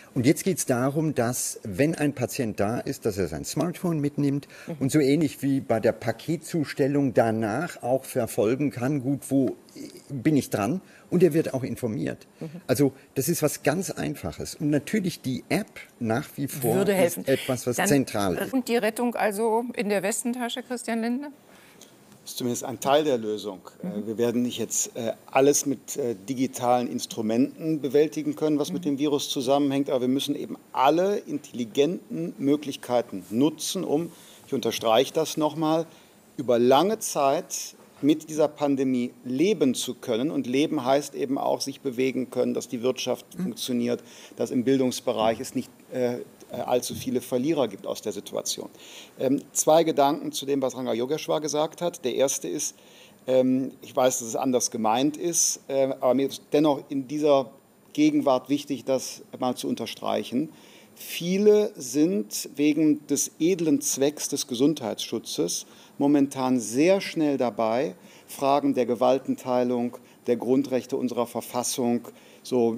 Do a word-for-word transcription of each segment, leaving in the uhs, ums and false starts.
Und jetzt geht es darum, dass, wenn ein Patient da ist, dass er sein Smartphone mitnimmt und so ähnlich wie bei der Paketzustellung danach auch verfolgen kann, gut, wo bin ich dran? Und er wird auch informiert. Also das ist was ganz Einfaches. Und natürlich die App nach wie vor würde helfen. ist etwas, was Dann, zentral ist. Und die Rettung also in der Westentasche, Christian Lindner? Das ist zumindest ein Teil der Lösung. Mhm. Wir werden nicht jetzt äh, alles mit äh, digitalen Instrumenten bewältigen können, was mhm. mit dem Virus zusammenhängt, aber wir müssen eben alle intelligenten Möglichkeiten nutzen, um, ich unterstreiche das nochmal, über lange Zeit mit dieser Pandemie leben zu können. Und leben heißt eben auch, sich bewegen können, dass die Wirtschaft mhm. funktioniert, dass im Bildungsbereich es nicht äh, allzu viele Verlierer gibt aus der Situation. Ähm, zwei Gedanken zu dem, was Ranga Yogeshwar gesagt hat. Der erste ist, ähm, ich weiß, dass es anders gemeint ist, äh, aber mir ist dennoch in dieser Gegenwart wichtig, das mal zu unterstreichen. Viele sind wegen des edlen Zwecks des Gesundheitsschutzes momentan sehr schnell dabei, Fragen der Gewaltenteilung, der Grundrechte unserer Verfassung so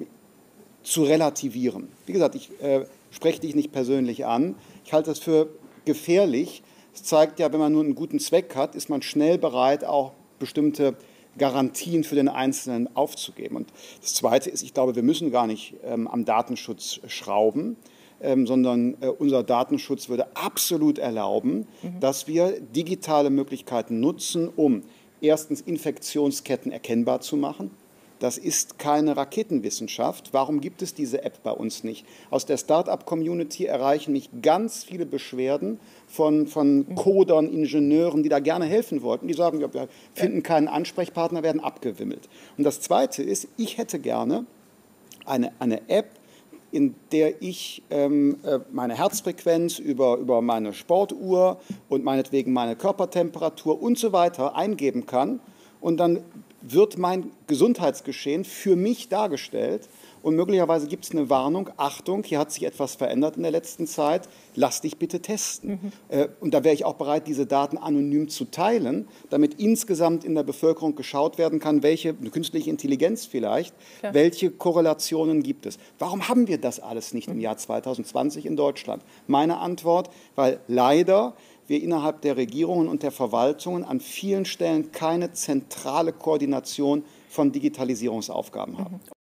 zu relativieren. Wie gesagt, ich äh, spreche dich nicht persönlich an. Ich halte das für gefährlich. Es zeigt ja, wenn man nur einen guten Zweck hat, ist man schnell bereit, auch bestimmte Garantien für den Einzelnen aufzugeben. Und das Zweite ist, ich glaube, wir müssen gar nicht ähm, am Datenschutz schrauben, ähm, sondern äh, unser Datenschutz würde absolut erlauben, mhm. dass wir digitale Möglichkeiten nutzen, um erstens Infektionsketten erkennbar zu machen. Das ist keine Raketenwissenschaft. Warum gibt es diese App bei uns nicht? Aus der Start-up-Community erreichen mich ganz viele Beschwerden von, von Codern, Ingenieuren, die da gerne helfen wollten. Die sagen, wir finden keinen Ansprechpartner, werden abgewimmelt. Und das Zweite ist, ich hätte gerne eine, eine App, in der ich ähm, meine Herzfrequenz über, über meine Sportuhr und meinetwegen meine Körpertemperatur und so weiter eingeben kann. Und dann wird mein Gesundheitsgeschehen für mich dargestellt und möglicherweise gibt es eine Warnung, Achtung, hier hat sich etwas verändert in der letzten Zeit, lass dich bitte testen. Mhm. Äh, und da wäre ich auch bereit, diese Daten anonym zu teilen, damit insgesamt in der Bevölkerung geschaut werden kann, welche, eine künstliche Intelligenz vielleicht, ja. welche Korrelationen gibt es. Warum haben wir das alles nicht mhm. im Jahr zweitausendzwanzig in Deutschland? Meine Antwort, weil leider wir innerhalb der Regierungen und der Verwaltungen an vielen Stellen keine zentrale Koordination von Digitalisierungsaufgaben haben.